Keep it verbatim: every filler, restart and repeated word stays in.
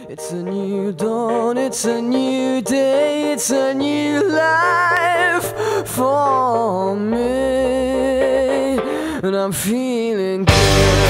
It's a new dawn, it's a new day, it's a new life for me, and I'm feeling good.